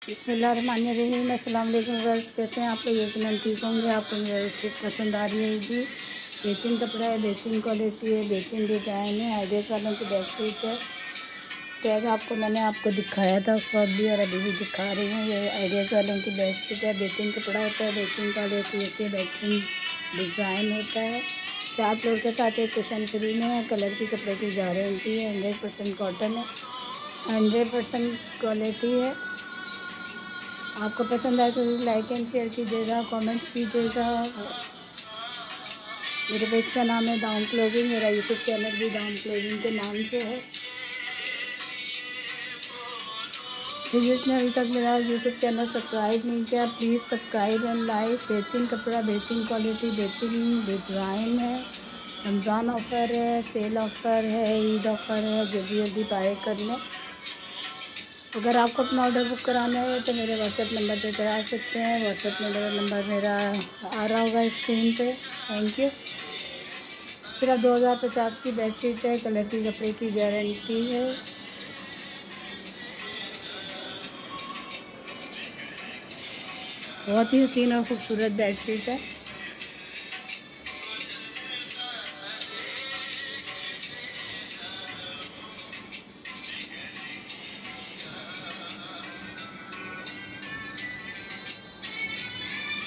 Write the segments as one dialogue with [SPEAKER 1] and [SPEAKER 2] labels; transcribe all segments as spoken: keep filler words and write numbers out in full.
[SPEAKER 1] बिस्मिल्लाहिर्रहमानिर्रहीम। अस्सलाम वालेकुम गाइस, कैसे हैं आप लोग? यकीनन ठीक होंगे। आपको मेरी चीज़ पसंद आ रही होगी। बेहतरीन कपड़ा है, बेहतरीन क्वालिटी है, बेहतरीन डिज़ाइन है। आइडिया वालों की बेडशीट है। टैग आपको मैंने आपको दिखाया था उस वक्त भी और अभी भी दिखा रही हूँ। ये आइडिया वालों की बेडशीट है। बेहतरीन कपड़ा होता है, बेहतरीन क्वालिटी होती है, बेहतरीन डिज़ाइन होता है। चार फ्लोर के साथ एक कुशन फ्री में है। कलर की कपड़े की गारंटी है। हंड्रेड परसेंट कॉटन है, हंड्रेड परसेंट क्वालिटी है। आपको पसंद आए तो लाइक एंड शेयर कीजिएगा, कमेंट्स कीजिएगा। मेरे पेज का नाम है दाम क्लोथिंग। मेरा यूट्यूब चैनल भी दाम क्लोथिंग के नाम से है। तो जिसने अभी तक मेरा यूट्यूब चैनल सब्सक्राइब नहीं किया, प्लीज़ सब्सक्राइब एंड लाइक। बेहतरीन कपड़ा, बेहतरीन क्वालिटी, बेहतरीन डिज़ाइन है। रमज़ान ऑफ़र है, सेल ऑफ़र है, ईद ऑफ़र है। जल्दी जल्दी बाय कर लें। अगर आपको अपना ऑर्डर बुक कराना है तो मेरे व्हाट्सएप नंबर पे करा सकते हैं। व्हाट्सएप नंबर नंबर मेरा आ रहा होगा स्क्रीन पे। Thank you. सिर्फ दो हज़ार पचास की बेडशीट है। कलर की कपड़े की गारंटी है। बहुत ही हसीन और ख़ूबसूरत बेडशीट है।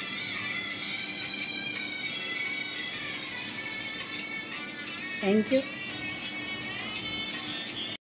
[SPEAKER 1] Thank you.